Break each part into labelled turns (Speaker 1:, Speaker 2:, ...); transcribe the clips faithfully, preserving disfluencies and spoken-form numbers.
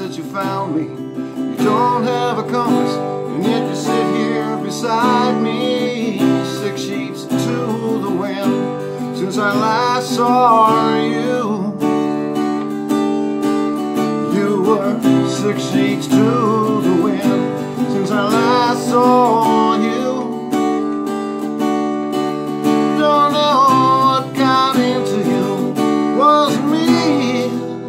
Speaker 1: that you found me. You don't have a compass, and yet you sit here beside me. Six sheets to the wind since I last saw you. You were six sheets to the wind since I last saw you. Don't know what got into you, wasn't me.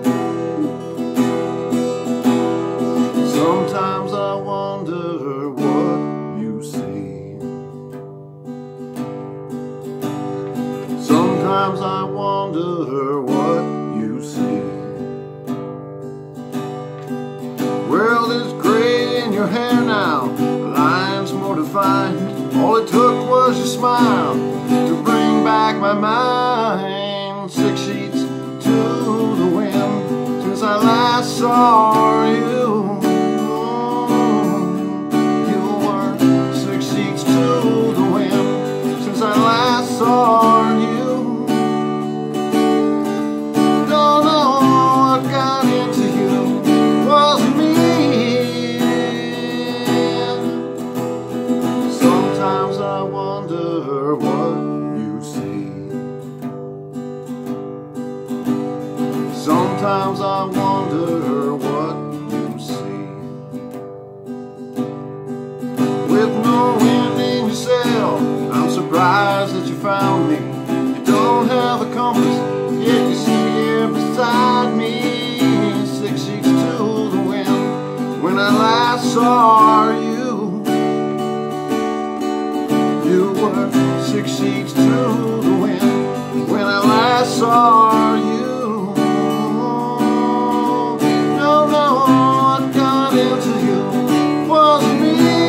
Speaker 1: Sometimes I wonder what you see. Sometimes I wonder what you see. Well, there's gray in your hair now, the lines more defined. All it took was your smile to bring back my mind. Six sheets to the wind since I last saw you. You were six sheets to the wind since I last saw you. Don't know what got into you, wasn't me. Sometimes I wonder what you see. Sometimes I wonder what you see. With no wind in your sail, I'm surprised that you found me. You don't have a compass, yet you sit here beside me. Six sheets to the wind when I last saw you. You were six sheets to the wind when I last saw you. Don't know what got into you, wasn't me.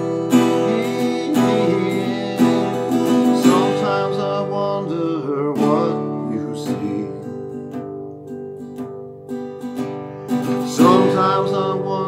Speaker 1: Sometimes I wonder what you see. Sometimes I wonder